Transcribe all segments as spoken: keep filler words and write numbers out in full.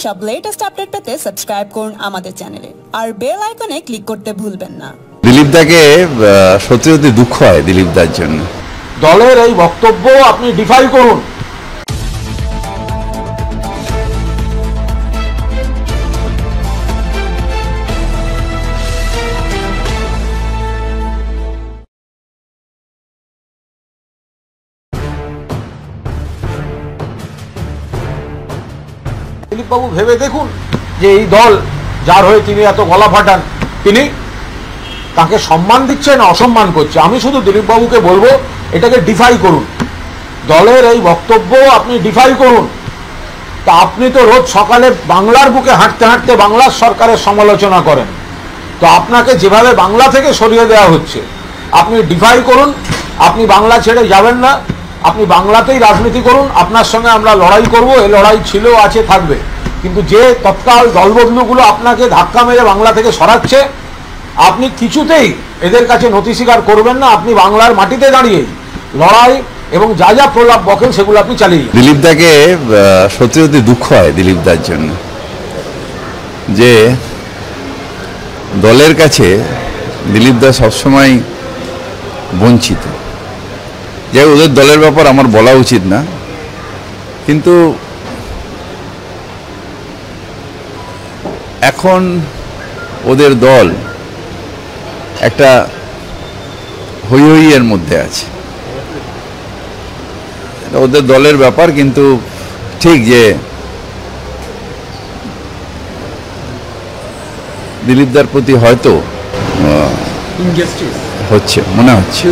সব latest update পেতে subscribe করুন আমাদের চ্যানেলে আর বেল আইকনে ক্লিক করতে ভুলবেন না। দিলীপ দাকে সত্যি সত্যি দুঃখ হয় দিলীপ দার জন্য। দলের এই বক্তব্য আপনি ডিফাই করুন। দিলীপবাবু ভেবে দেখুন যে এই দল যার হয়ে তিনি এত গলা ফাটান, তিনি তাকে সম্মান দিচ্ছে না অসম্মান করছে। আমি শুধু দিলীপবাবুকে বলবো এটাকে ডিফাই করুন, দলের এই বক্তব্য আপনি ডিফাই করুন। তা আপনি তো রোজ সকালে বাংলার বুকে হাঁটতে হাঁটতে বাংলার সরকারের সমালোচনা করেন, তো আপনাকে যেভাবে বাংলা থেকে সরিয়ে দেওয়া হচ্ছে আপনি ডিফাই করুন। আপনি বাংলা ছেড়ে যাবেন না, আপনি বাংলাতেই রাজনীতি করুন। আপনার সঙ্গে আমরা লড়াই করব, এই লড়াই ছিল, আছে, থাকবে। কিন্তু যে তৎকাল দলবদলুগুলো আপনাকে ধাক্কা মেরে বাংলা থেকে সরাচ্ছে, আপনি কিছুতেই এদের কাছে নথি স্বীকার করবেন না। আপনি বাংলার মাটিতে দাঁড়িয়ে লড়াই এবং যা যা প্রলাপ বকেন সেগুলো আপনি চালিয়ে যান। দিলীপ দাকে সত্যি সত্যি দুঃখ হয় দিলীপ দার জন্য, যে দলের কাছে দিলীপ দা সবসময় বঞ্চিত। যাই ওদের দলের ব্যাপার আমার বলা উচিত না, কিন্তু এখন ওদের দল একটা হই হই এর মধ্যে আছে। ওদের দলের ব্যাপার, কিন্তু ঠিক যে দিলীপদার প্রতি হয়তো হচ্ছে মনে হচ্ছে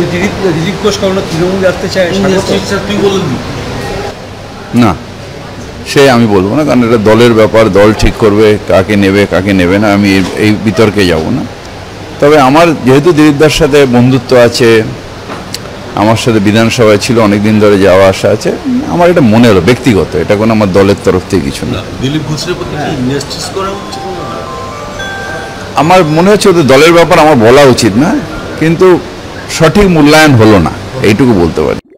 না, সে আমি বলবো না, কারণ এটা দলের ব্যাপার, দল ঠিক করবে কাকে নেবে কাকে নেবে না। আমি এই বিতর্কে যাব না। তবে আমার যেহেতু দিলীপদার সাথে বন্ধুত্ব আছে, আমার সাথে বিধানসভায় ছিল, অনেকদিন ধরে যাওয়া আসা আছে, আমার এটা মনে হলো ব্যক্তিগত, এটা কোনো আমার দলের তরফ থেকে কিছু না। দিলীপ ঘোষের প্রতি ইনজাস্টিস করা হচ্ছে আমার মনে হচ্ছে ওদের দলের ব্যাপার আমার বলা উচিত না, কিন্তু সঠিক মূল্যায়ন হলো না, এইটুকু বলতে পারি।